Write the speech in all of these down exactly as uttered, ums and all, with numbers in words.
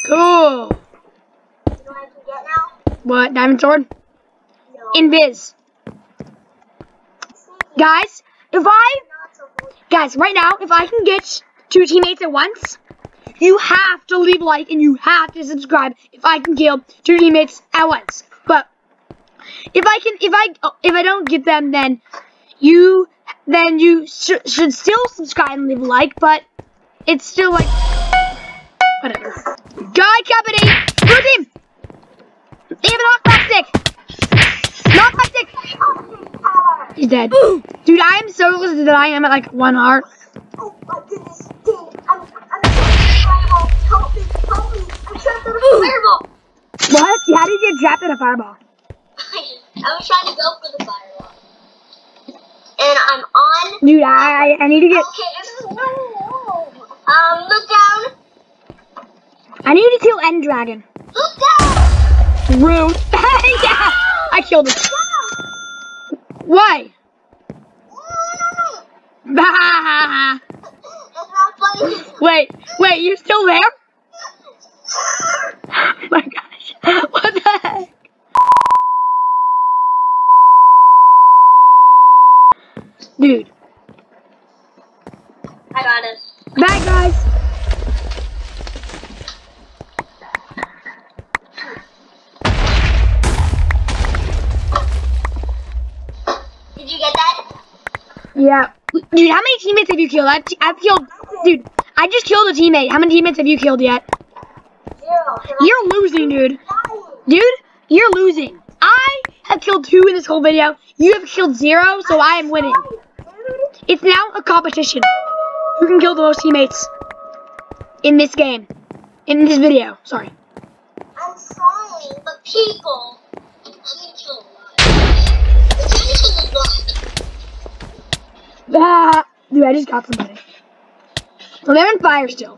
Cool. You know what I can get now? What? Diamond sword? No. Invis. Guys, if I... Guys, right now, if I can get two teammates at once, you have to leave a like and you have to subscribe if I can kill two teammates at once. But if I can, if I, if I don't get them, then you, then you sh should still subscribe and leave a like. But it's still like, whatever. Guy company, blue team. They have an knockback stick. Knockback stick. He's dead. Dude, I am so close that I am at like one heart. Oh my goodness, dang. I'm, I'm fireball. Help me, help me. I'm trapped in a fireball. What? How did you get trapped in a fireball? I was trying to go for the fireball. And I'm on. Dude, I I need to get. Okay, this is no. Um, look down. I need to kill End Dragon. Look down. Rude. Yeah, I killed him. Why? Bah. It's not funny. Wait, wait, you're still there? Oh my gosh. What the heck? Dude. I got it. Bye, guys. Did you get that? Yeah. Dude, how many teammates have you killed? I've, I've killed... Dude, I just killed a teammate. How many teammates have you killed yet? Zero. You're losing, dude. Dude, you're losing. I have killed two in this whole video. You have killed zero, so I am winning. It's now a competition. Who can kill the most teammates in this game? In this video, sorry. I'm trying, but people... I'm gonna kill a lot. I'm gonna kill a lot. Ah, dude, I just got somebody. So they're on fire still.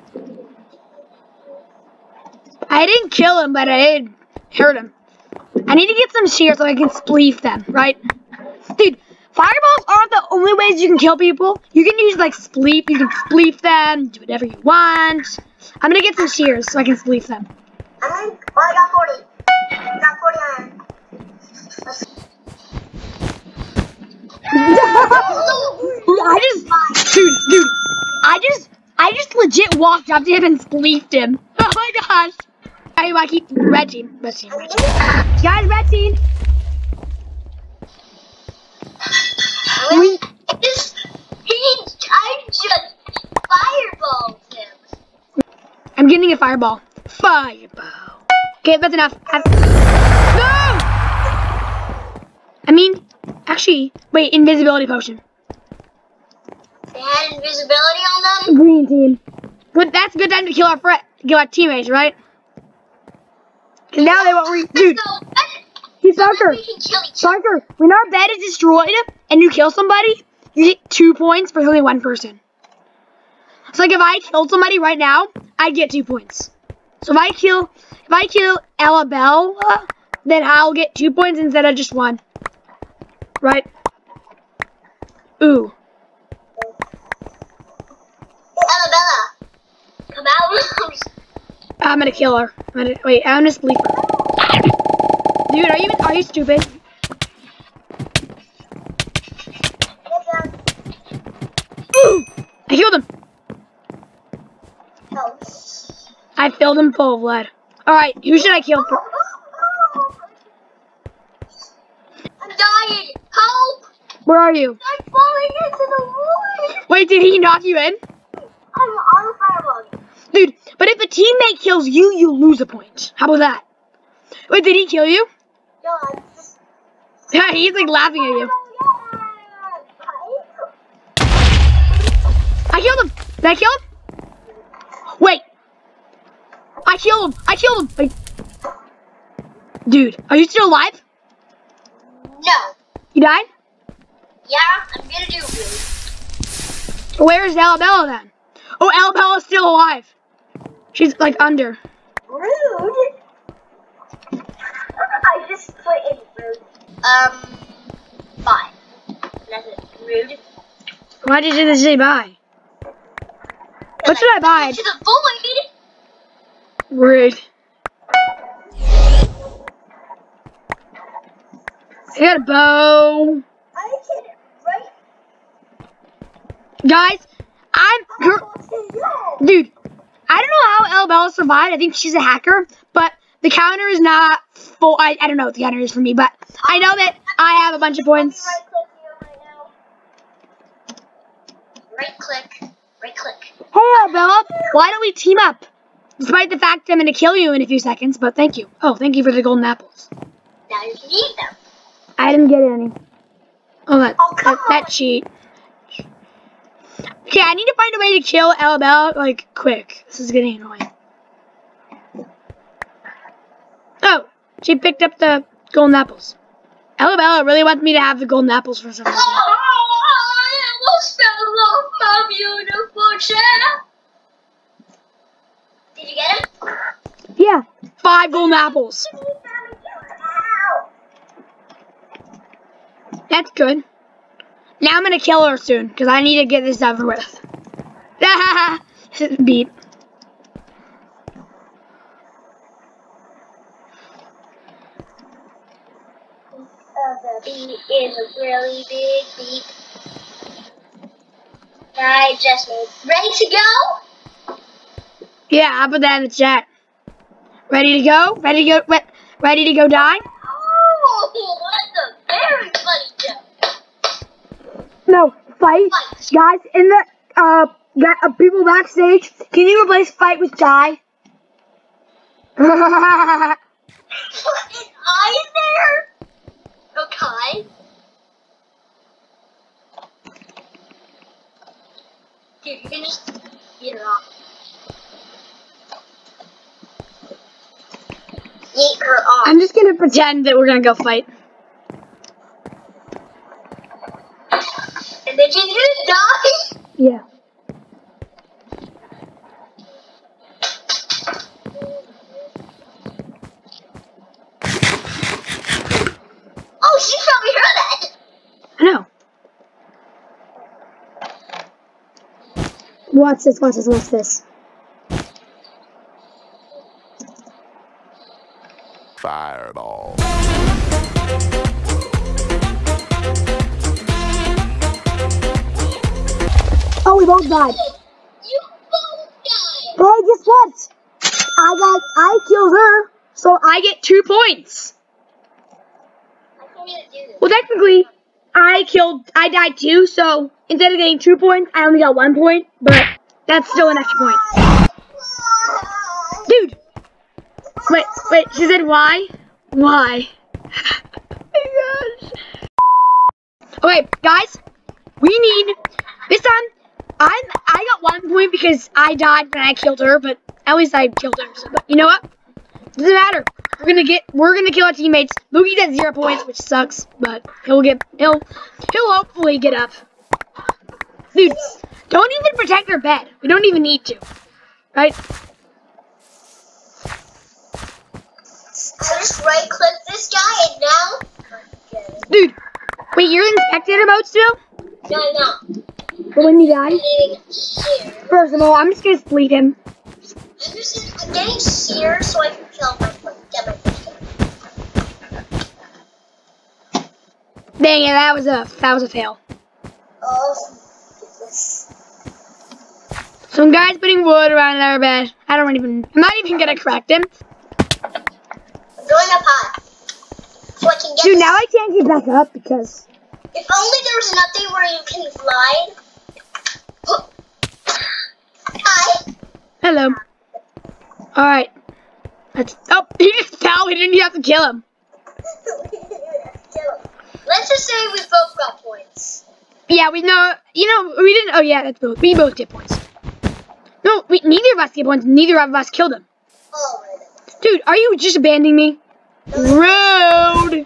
I didn't kill him, but I did hurt him. I need to get some shears so I can spleef them, right? Dude, fireballs aren't the only ways you can kill people. You can use, like, spleef. You can spleef them, do whatever you want. I'm gonna get some shears so I can spleef them. I'm in, oh, I got forty. I got forty iron. I just, dude, dude, I just, I just legit walked up to him and spleefed him. Oh my gosh. I, I keep red team, red team, red team. Guys, red team. I just, he, I just fireballed him. I'm getting a fireball. Fireball. Okay, that's enough. I've, no! I mean, actually, wait, invisibility potion. They had invisibility on them? Green team. Good. That's a good time to kill our friend, kill our teammates, right? Because now they won't re- dude. So, Dude, Parker. Parker, when our bed is destroyed and you kill somebody, you get two points for only one person. So like if I killed somebody right now, I get two points. So if I kill, if I kill Alabella, then I'll get two points instead of just one. Right? Ooh. Alabella, come out. I'm gonna kill her. I'm gonna, wait, I'm gonna spleef her. Dude, are you are you stupid? Ooh, I killed him. No. I filled him full of lead. All right, who should I kill? For? I'm dying. Help! Where are you? I'm falling into the void. Wait, did he knock you in? I'm on a fireball. Dude, but if a teammate kills you, you lose a point. How about that? Wait, did he kill you? No, I'm just... Yeah, he's like laughing at you. I killed him. Did I kill him? Wait. I killed him. I killed him. Wait. Dude, are you still alive? No. You died? Yeah, I'm gonna do good. Where's Alabella then? Oh, Alabella's still alive. She's like under. Rude. I just put in rude. Um, bye. That's it. Rude. Why did you say bye? What should I buy? To the void. Rude. I got a bow. I can right. Guys, I'm dude. I don't know how Elabella survived. I think she's a hacker, but the counter is not full. I, I don't know what the counter is for me, but I know that I have a bunch of points. Right click. Right click. Hey, Elabella, why don't we team up? Despite the fact that I'm going to kill you in a few seconds, but thank you. Oh, thank you for the golden apples. Now you can eat them. I didn't get any. Oh, that, Oh, come that, that cheat. Okay, I need to find a way to kill Elabella, like, quick. This is getting annoying. Oh, she picked up the golden apples. Elabella really wants me to have the golden apples for some reason. Oh, I almost fell off my beautiful chair. Did you get him? Yeah, five golden apples. That's good. Now I'm gonna kill her soon because I need to get this over with. Beat. Uh, the beat is a really big beat. I just made. Ready to go? Yeah, I'll put that in the chat. Ready to go? Ready to go? Re ready to go die? Oh, that's a very funny joke. No, fight. Fight. Guys, in the, uh, got, uh, people backstage, can you replace fight with die? What, is I in there? Okay. Dude, you can just eat her off. Eat her off. I'm just gonna pretend that we're gonna go fight. And then she's gonna die? Yeah. Oh, she probably heard that. I know. Watch this, watch this, watch this. Fireball. Oh, we both died. You both died. Hey, guess what? I got, I killed her, so I get two points. I told you to do this. Well, technically, I killed, I died too, so instead of getting two points, I only got one point, but that's still an extra point. Dude! Wait, wait, she said why? Why? Oh my gosh. Okay, guys, we need, this time, I'm, I got one point because I died when I killed her, but at least I killed her, so, but you know what? Doesn't matter. We're gonna get, we're gonna kill our teammates. Moogie gets zero points, which sucks, but he'll get, he'll, he'll hopefully get up. Dude, don't even protect their bed. We don't even need to, right? I just right click this guy and now. Dude, wait, you're in spectator mode still? No, no. But when you die? Getting seared. First of all, I'm just gonna split him. I'm just I'm getting seared so I can kill my get my first kill. Dang it, that was a that was a fail. Oh, goodness. Some guy's putting wood around our bed. I don't even. I'm not even gonna correct him. I'm going up high so I can get. Dude, this. now I can't get back up because. If only there was nothing where you can glide. Hi. Hello. All right. Let's. Oh, he just fell. We didn't even have to kill him. Let's just say we both got points. Yeah, we know. You know, we didn't. Oh yeah, that's both. We both get points. No, we neither of us get points. Neither of us killed him. Oh. Dude, are you just abandoning me? Rude.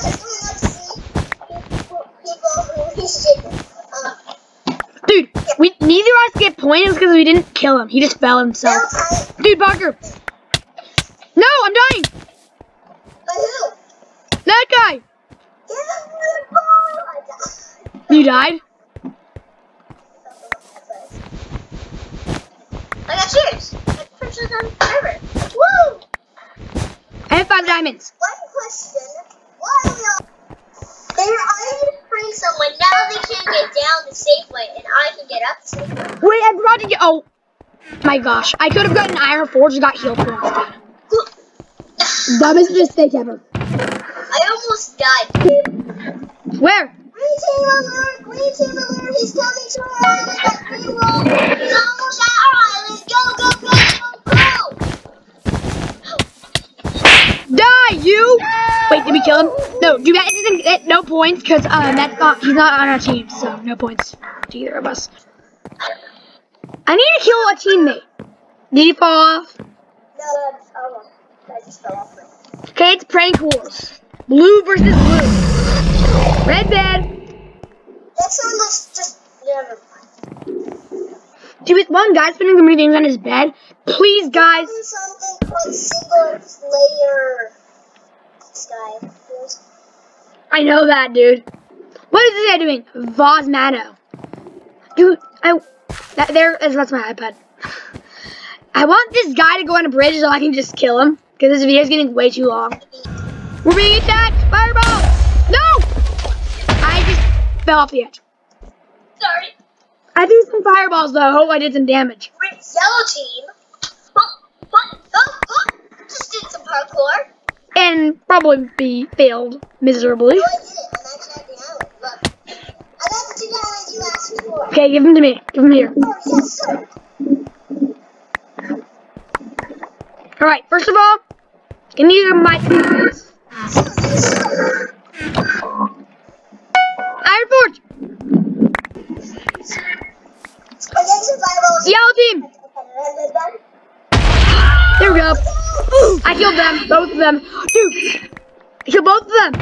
Dude, we neither of us get points because we didn't kill him. He just fell himself. Dude, Parker. No, I'm dying. That guy. You died? I got cheers. I purchased them forever. twenty-five diamonds. One question. Why are we all... They were already freeing someone. Now they can't get down the safe way, and I can get up the safe way. Wait, I'm about to get... Oh, my gosh. I could have gotten an iron forge and got healed for instead. Dumbest mistake ever. I almost died. Where? Green team alert! Green team alert! He's coming to our island at three roll! He's almost at our island! Go, go, go, go, go! Die, you! Wait, did we kill him? No, do that doesn't get no points because um, that's not he's not on our team, so no points to either of us. I need to kill a teammate. Did he fall off? No, that's oh, I just fell off. Okay, it's prank wars. Blue versus blue. Red bed. Next one, let's just never mind. Dude, with one guy spending the things on his bed. Please, guys. Do something called single player. This guy. I know that, dude. What is this guy doing? Vosmano. Dude, I that there that's my iPad. I want this guy to go on a bridge so I can just kill him because this video is getting way too long. We're being attacked. Fireball! No! I just fell off the edge. Sorry. I threw some fireballs though. Hope I did some damage. We're yellow team. Oh, oh, oh, oh. Just did some parkour. And probably be failed miserably. Oh, I did it. I'm actually at the island. Look. I got the two islands you asked me for. Okay, give them to me. Give them here. Oh, yes, sir. Alright, first of all, give me my tools. Iron Forge! Yellow team! There we go. I killed them, both of them. Dude, I killed both of them.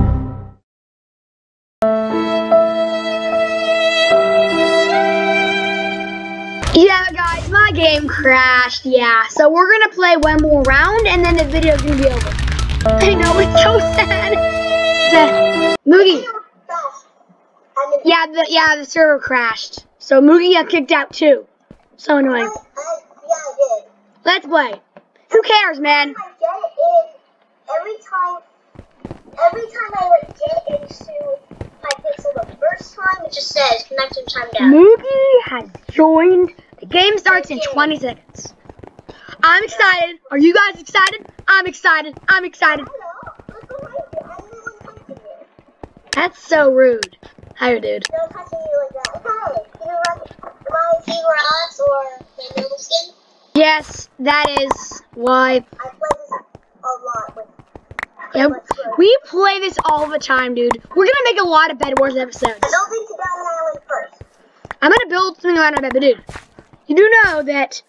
Yeah, guys, my game crashed. Yeah, so we're gonna play one more round, and then the video's gonna be over. I know, it's so sad. The, Moogie. Yeah, the yeah the server crashed, so Moogie got kicked out too. So annoying. I, I, yeah, I did. Let's play. Who cares, man? I get it in every time. Every time I like get into Pixel the first time, it just says connection time down. Moogie has joined. The game starts in twenty seconds. I'm excited. Are you guys excited? I'm excited. I'm excited. I don't know. Look behind you. I'm the one punching you. That's so rude. Hi, dude. Don't touch me like that. Hey, you know what? Am I Team Ross or my middle skin? Yes, that is why. I play this a lot with. Yeah, we play this all the time, dude. We're gonna make a lot of Bedwars episodes. I don't think to down an island first. I'm gonna build something around my bed, but dude, you do know that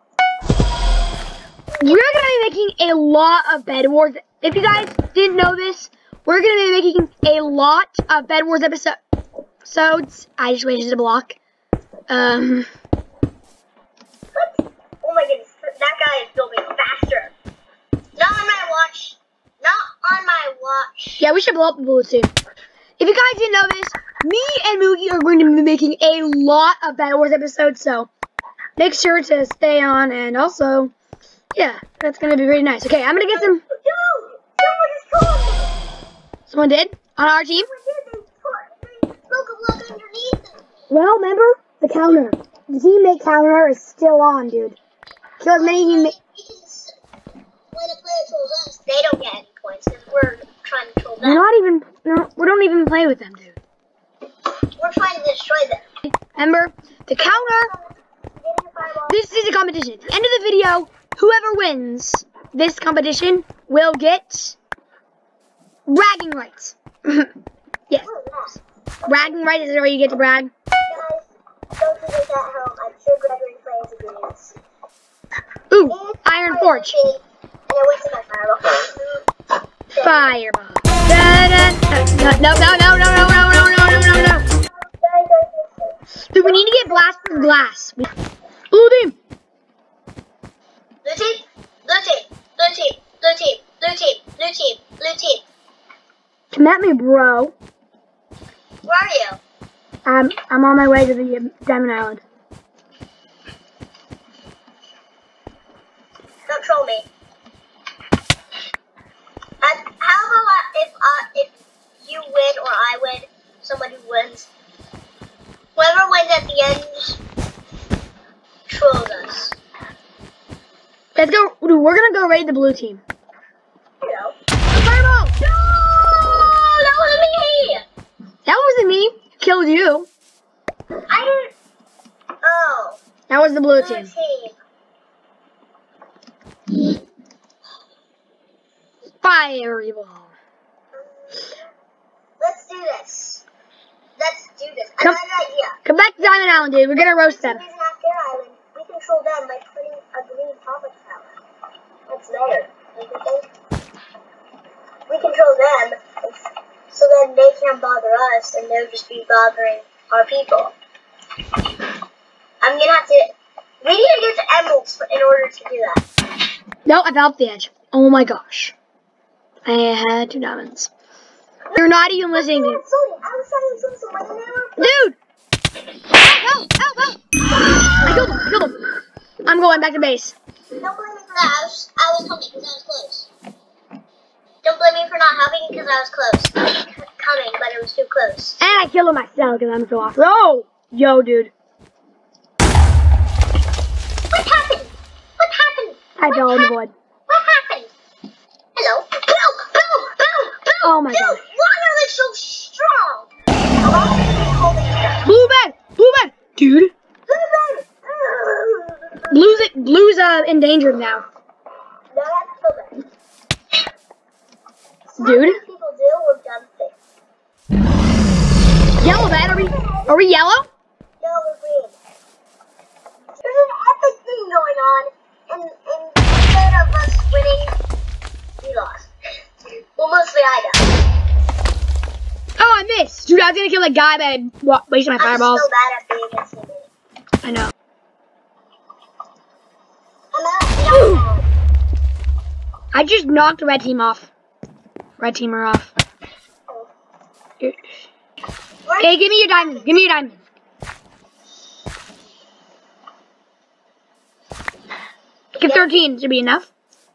we're gonna be making a lot of Bedwars. If you guys didn't know this, we're gonna be making a lot of Bedwars episodes. I just wasted a block. Um. What? Oh my goodness, that guy is building faster. Not on my watch. Not on my watch. Yeah, we should blow up the bullets soon. If you guys didn't know this, me and Moogie are going to be making a lot of Bedwars episodes, so make sure to stay on, and also, yeah, that's going to be really nice. Okay, I'm going to get some... Dude, someone just called me. Someone did? On our team? Someone did. They broke a block underneath them. Well, remember? The counter. The teammate counter is still on, dude. Kill as many teammates... When a player trolls us, they don't get any points because we're trying to troll them. We're not even... No, we don't even play with them, dude. We're trying to destroy them. Remember? The counter... This is a competition. At the end of the video, whoever wins this competition will get bragging rights. Yes. Bragging rights is where you get to brag. Guys, don't do this at home. I'm sure Gregory plays against. Ooh, iron forge. And I wasted my fireball. Fireball. Da, da, da. No, no, no, no, no, no, no, no, no, no, no. Dude, we need to get blasted glass. Blue team. Blue team. Blue team. Blue team. Blue team. Blue team. Blue team. Blue team. Come at me, bro. Where are you? Um, I'm on my way to the um, Diamond Island. Don't troll me. Let's go. Dude, we're gonna go raid the blue team. Hello. Fireball! No! That wasn't me! That wasn't me. Killed you. I didn't. Oh. That was the blue Blue team. team. Fireball. Let's do this. Let's do this. I Come- got an idea. Come back to Diamond Island, dude. We're gonna roast them. If it's not their island, we control them by putting a green public tower. That's better. Don't you think? We control them, so then they can't bother us, and they'll just be bothering our people. I'm gonna have to. We need to get the emeralds in order to do that. No, I fell off the edge. Oh my gosh. I had two diamonds. You're not even listening to me. I was trying to swim when they were. Dude! Help! Help! Help! I killed him! I killed him! I'm going back to base. Don't blame me for that. I was, I was coming because I was close. Don't blame me for not helping because I was close. C- coming, but it was too close. And I killed him myself because I'm so awesome. Oh! Yo, dude. What happened? What happened? I What fell in the hap- void. What happened? Hello? Boom! Boom! Boom! Boom! Oh my Dude, god. why are they so strong? How long have you been holding it? Blue bed! Blue bed! Dude. Blue Blue's, Blue's uh, endangered now. No, that's still bad. Dude. What people do with dumb things. Yellow bed? Are we, are we yellow? No, we're green. There's an epic thing going on, and, and instead of us winning, we lost. Well, mostly I got. Oh, I missed. Dude, I was gonna kill a guy, but I wa- wasted my I'm fireballs. so bad at being a teammate. I know. I'm out. No. I just knocked the red team off. Red teamer off. Here. Hey, give me your diamond. Give me your diamond. Give thirteen should be enough.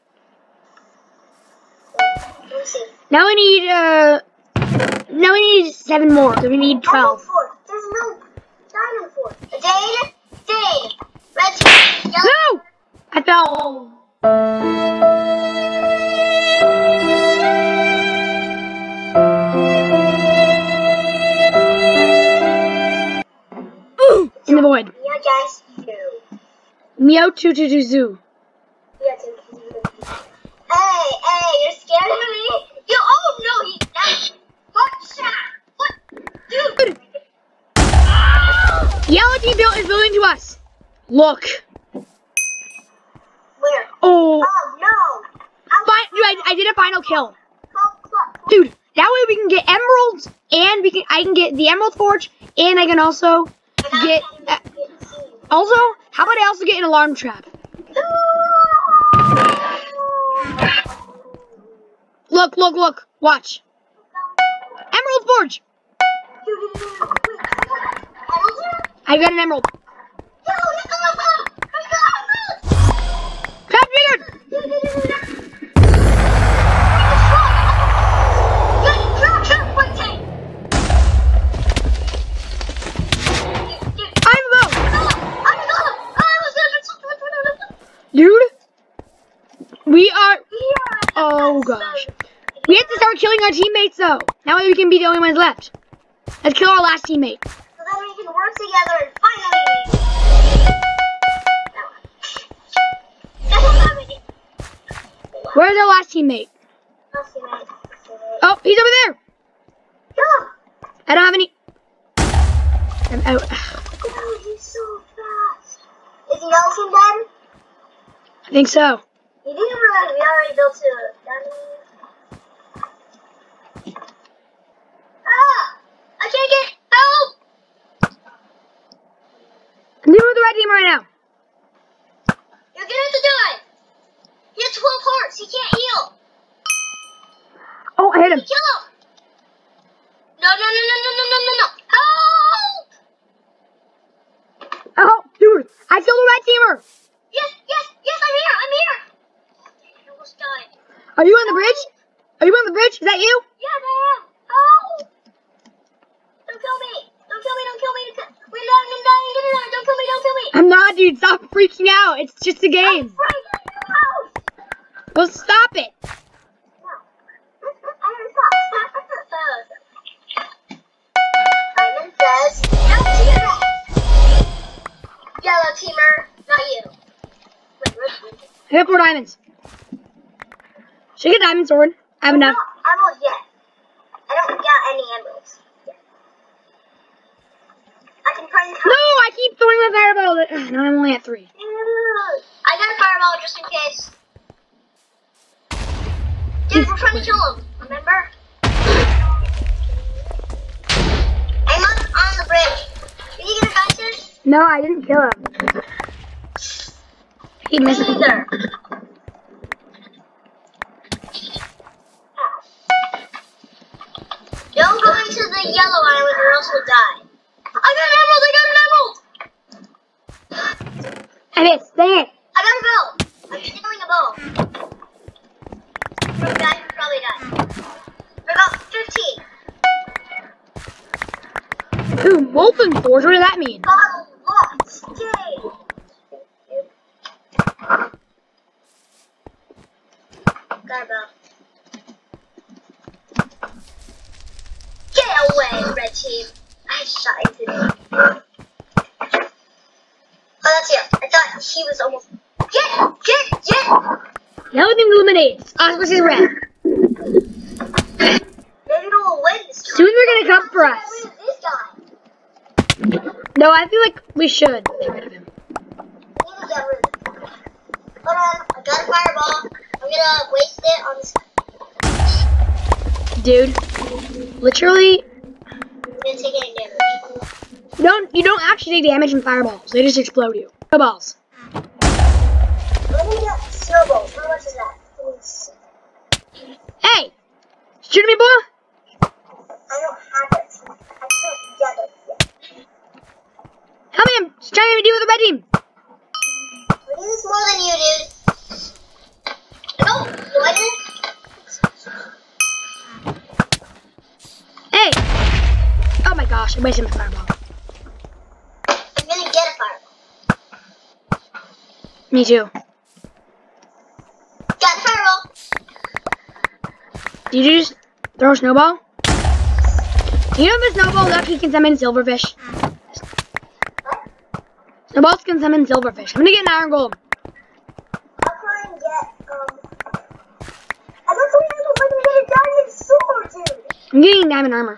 Let's see. Now we need uh. Now we need seven more. So we need twelve. Emerald Fort. There's no diamond fort. Dane, Dane, red team, yellow. No! I fell. Ooh! In the void. Yeah, guys. Two. Meow two two two zoo. Yeah, two. Hey, hey, you're scared of me? You. Oh no, he. That, what shot? What, dude? Yellow team built is building to us. Look. Where? Oh. Oh no. I'm Fi- dude, I, I did a final kill. Club, club. Dude, that way we can get emeralds, and we can I can get the emerald forge, and I can also get. Uh, also, how about I also get an alarm trap? Look, look, look. Watch. Emerald forge. I got an emerald. Trap triggered. I'm low. Dude, we are. Oh gosh. We have to start killing our teammates though. That way we can be the only ones left. Let's kill our last teammate. So then we can work together and finally. That's what I'm ready. Where's our last teammate? Let's see, man. Let's see, man. Oh, he's over there. Kill him. I don't have any. I'm out. Oh, he's so fast. Is the yellow team dead? I think so. You didn't realize we already built a diamond. Ah! I can't get help! I'm dealing with the red team right now. You're gonna have to die! He has twelve hearts, he can't heal! Oh, I hit him. Kill him! No, no, no, no, no, no, no, no, no! Help! Oh, dude, I killed a red teamer. Yes, yes, yes, I'm here, I'm here! I almost died. Are you on the bridge? Are you on the bridge? Is that you? Yes, I am! Help! Don't kill me! Don't kill me, don't kill me! Don't kill We're not gonna die, I'm gonna die! Don't kill me, don't kill me! I'm not, dude. Stop freaking out. It's just a game. I'm frightened! Well, stop it. No. I already saw. Simon says, no teamer. Yellow teamer, not you. Wait, where's the I got four diamonds. Should I get a diamond sword? I have enough. No emeralds yet. I don't got any emeralds yet. I can try and No, I keep throwing my fireball. Ugh, now I'm only at three. I got a fireball just in case. Dude, we're trying to kill him, remember? I'm up on the bridge. Did you get a gun? No, I didn't kill him. He Me missed it. either. Don't go into the yellow island or else we'll die. I got an emerald! I got an emerald! I missed. Dang it. I got a bow! I'm stealing a bow. From a guy who probably died. I got fifteen. Ooh, molten forge. What does that mean? Got a lot. Yay! Got a bow. Get away, red team. I shot into it. Oh, that's you. I thought he was almost. Get! Get! Get! Now the eliminates. Us versus red. Maybe it'll win this time. Soon they're gonna come for us. Who's this guy? No, I feel like we should get rid of him. We need to get rid of him. Hold on. I got a fireball. I'm gonna waste it on this guy. Dude, literally, I'm gonna take any damage. don't you don't actually take damage from fireballs. They just explode you. Fireballs. Let me get snowballs. How much is that? Please. Hey, shoot me, boy. I don't have it. I can't get it yet. Help me! I'm just trying to do with the red team. We need this more than you, dude. No, do I do? Hey! Oh my gosh, I wasted my fireball. I'm gonna get a fireball. Me too. Got a fireball. Did you just throw a snowball? You know the snowballs actually can summon silverfish? What? Snowballs can summon silverfish. I'm gonna get an iron golem. I'll try and get, um... I got so many emeralds, I can get a diamond sword, dude. I'm getting diamond armor.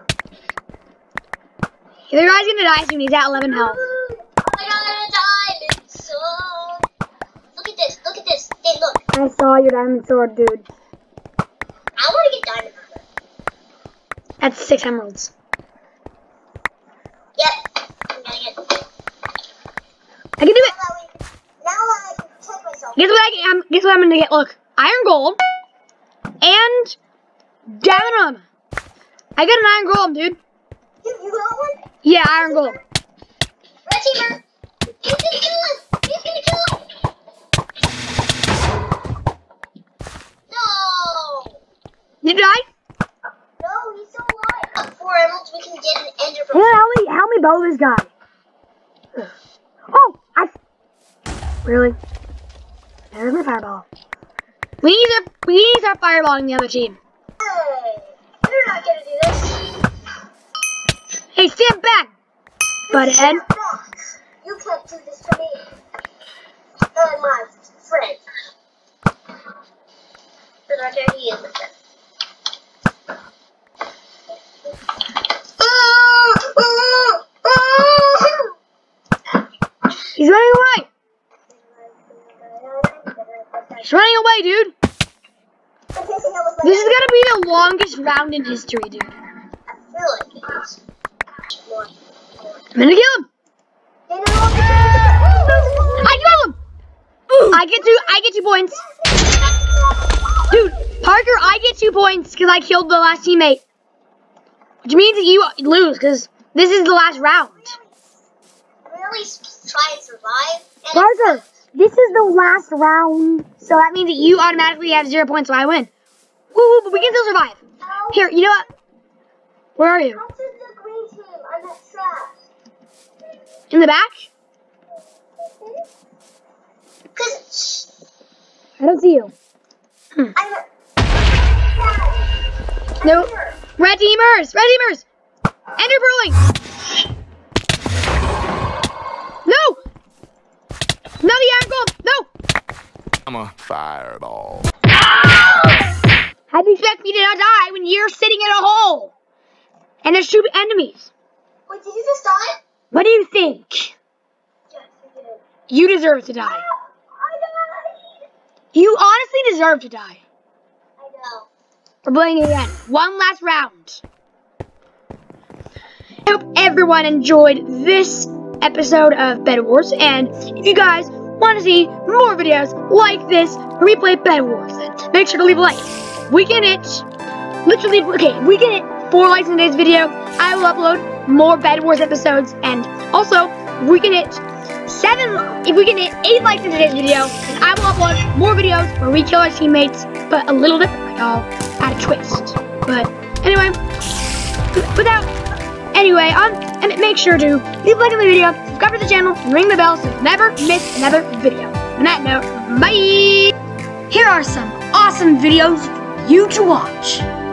The guy's gonna die soon. He's at eleven health. I got a diamond sword. Look at this, look at this. Hey, look. I saw your diamond sword, dude. I want to get diamond armor. That's six emeralds. Yep. I'm gonna get it. I can do Now it. that we, now that I can protect myself. Guess what I can, um, guess what I'm gonna get? Look, iron gold and diamond armor. I got an iron golem, dude. You, you got one? Yeah, iron golem. Red teamer. He's gonna kill him. He's gonna kill him. No. Did you die? No, he's still alive. Four emeralds, we can get an ender Hey, from. help me, help me bow this guy. Ugh. Oh, I. Really? There's my fireball. We need to, we need to start fireballing the other team. Hey, you're not gonna do this. Hey, stand back, butthead. You can't do this to me. And my friend. But I dare he is a friend. He's running away. He's running away, dude. This is gonna be the longest round in history, dude. I feel like it is. More. I'm gonna kill him. I killed him. I get two. I get two points, dude. Parker, I get two points because I killed the last teammate, which means that you lose because this is the last round. Really try and survive. And Parker, this is the last round, so that means that you automatically have zero points, so I win. Woo, woo, but we can still survive. How? Here, you know what? Where are you? How did the green team? I'm at trash. In the back? Cause I don't see you. Hmm. I'm a... No. Red teamers! Red teamers! Ender pearling! No! No, the iron golem! No! I'm a fireball. How do you expect me to not die when you're sitting in a hole? And there's two enemies. Wait, did you just die? What do you think? Yes, I did. You deserve to die. I died! You honestly deserve to die. I know. We're playing again. One last round. I hope everyone enjoyed this episode of Bedwars, and if you guys want to see more videos like this where we play Bedwars, then make sure to leave a like. We can hit, literally, okay, we can hit four likes in today's video. I will upload more Bedwars episodes, and also, we can hit seven, if we can hit eight likes in today's video, then I will upload more videos where we kill our teammates, but a little differently. I'll add a twist. But anyway, without, anyway, um, and make sure to leave a like on the video, subscribe to the channel, and ring the bell so you never miss another video. On that note, bye! Here are some awesome videos for you to watch.